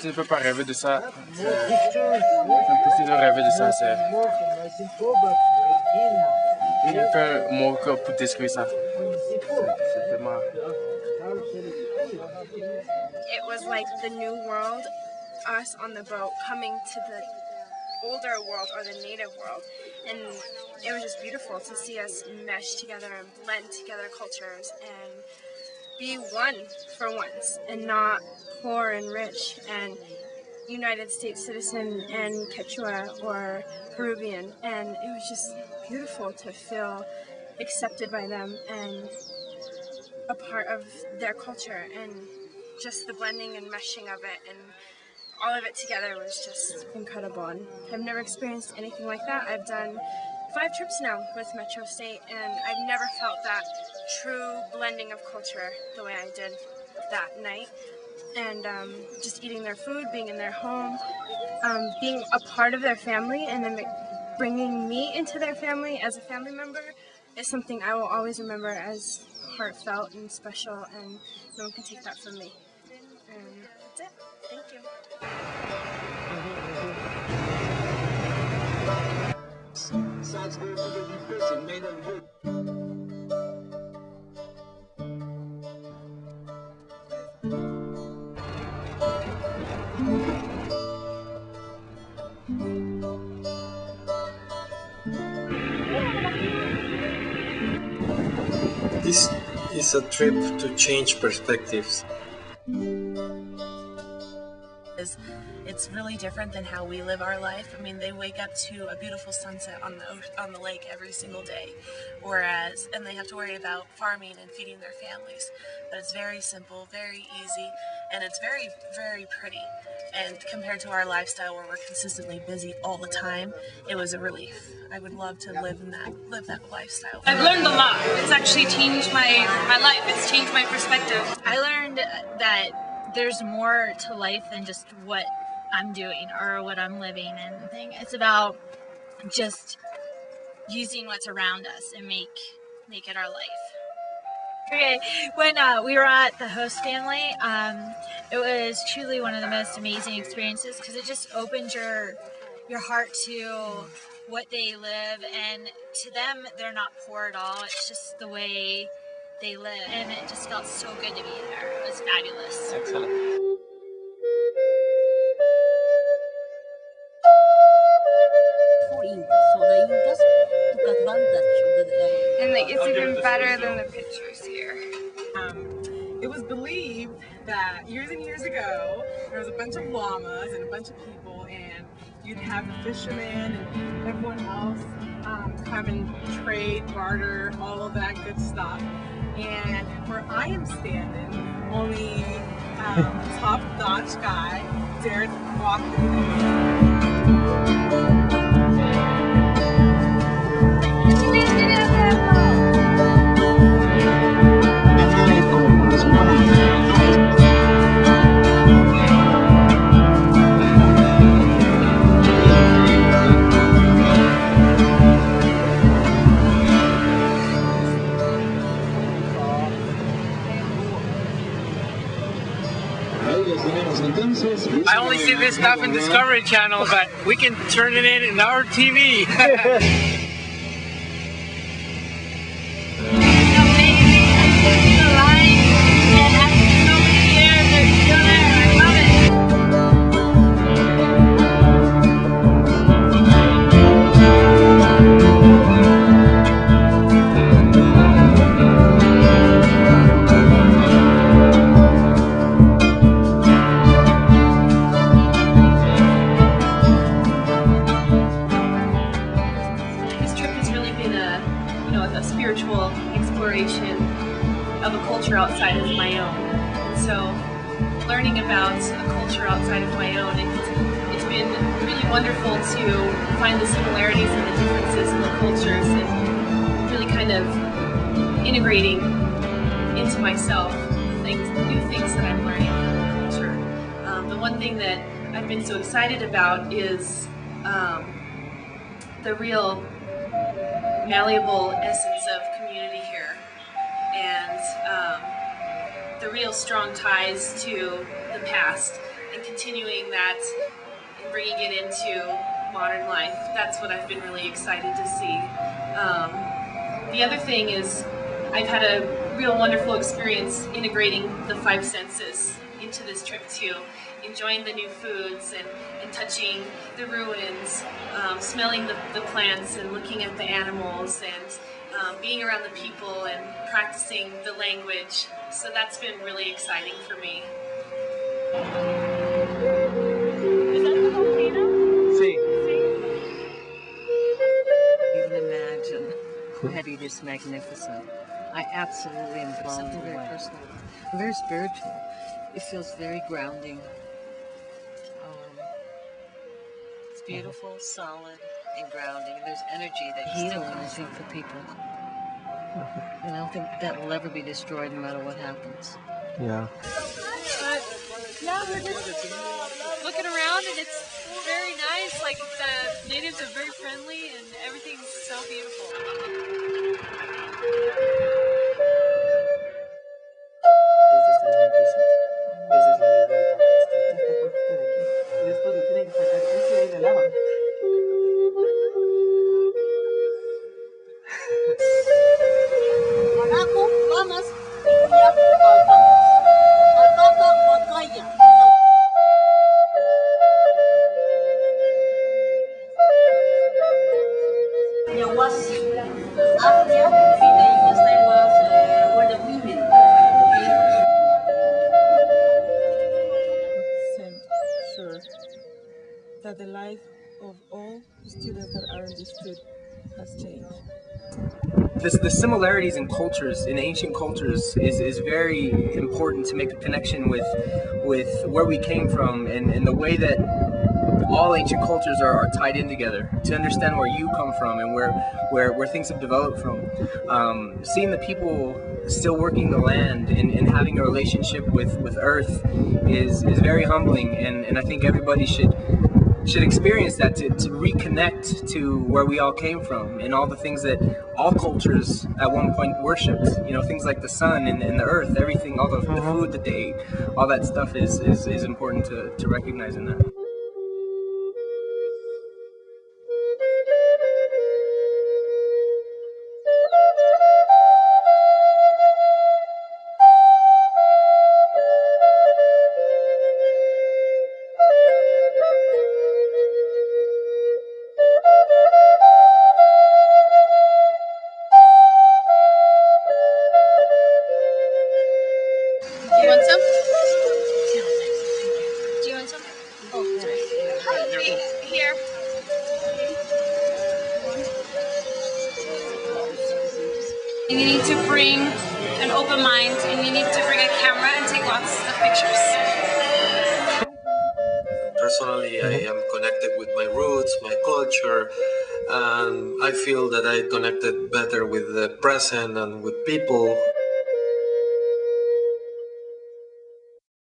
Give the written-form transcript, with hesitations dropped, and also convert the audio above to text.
tu ne peux pas rêver de ça, c'est impossible de rêver de ça. Il n'y a qu'un mot pour décrire ça. C'est tellement... It was like the new world, us on the boat coming to the older world or the native world, and it was just beautiful to see us mesh together and blend together cultures and be one for once and not poor and rich and United States citizen and Quechua or Peruvian, and it was just beautiful to feel accepted by them and a part of their culture, and just the blending and meshing of it and all of it together was just incredible. And I've never experienced anything like that. I've done 5 trips now with Metro State, and I've never felt that true blending of culture the way I did that night. And just eating their food, being in their home, being a part of their family, and then bringing me into their family as a family member is something I will always remember as heartfelt and special, and no one can take that from me. And that's it. Thank you. This is a trip to change perspectives. It's really different than how we live our life. I mean, they wake up to a beautiful sunset on the lake every single day, and they have to worry about farming and feeding their families. But it's very simple, very easy, and it's very, very pretty. And compared to our lifestyle where we're consistently busy all the time, it was a relief. I would love to live that lifestyle. I've learned a lot. It's actually changed my life. It's changed my perspective. I learned that there's more to life than just what I'm doing or what I'm living, and I think it's about just using what's around us and make it our life. Okay, when we were at the host family, it was truly one of the most amazing experiences because it just opens your heart to what they live, and to them they're not poor at all. It's just the way they live, and it just felt so good to be there. It was fabulous. Excellent. And like, it's even better than the pictures here. It was believed that years and years ago, there was a bunch of llamas and a bunch of people, and you'd have the fishermen and everyone else come and trade, barter, all of that good stuff. And where I am standing, only top-notch guy dared walk I only see this stuff in Discovery Channel, but we can turn it in our TV. of a culture outside of my own. And so learning about a culture outside of my own, it's been really wonderful to find the similarities and the differences in the cultures and really kind of integrating into myself new things that I'm learning from the culture. The one thing that I've been so excited about is the real malleable essence of community here, and the real strong ties to the past and continuing that and bringing it into modern life. That's what I've been really excited to see. The other thing is I've had a real wonderful experience integrating the five senses into this trip too. Enjoying the new foods and touching the ruins, smelling the plants and looking at the animals and being around the people and practicing the language. So that's been really exciting for me. Is that the volcano? Sí. Even imagine had be this magnificent. I absolutely am blown away. Something very personal, very spiritual. It feels very grounding. It's beautiful, solid, and grounding. There's energy that still comes from for people. And I don't think that will ever be destroyed no matter what happens. Yeah. Yeah, we're just looking around and it's very nice. Like the natives are very friendly and everything's so beautiful. Sure that the life of all students that are in this trip has changed. The similarities in cultures, in ancient cultures, is very important to make a connection with where we came from and the way that all ancient cultures are tied in together, to understand where you come from and where things have developed from. Seeing the people still working the land and having a relationship with Earth is very humbling, and I think everybody should experience that to reconnect to where we all came from and all the things that all cultures at one point worshipped. You know, things like the sun and the earth, everything, all the food that they ate, all that stuff is important to recognize in that. You need to bring an open mind and you need to bring a camera and take lots of pictures. Personally, I am connected with my roots, my culture, and I feel that I connected better with the present and with people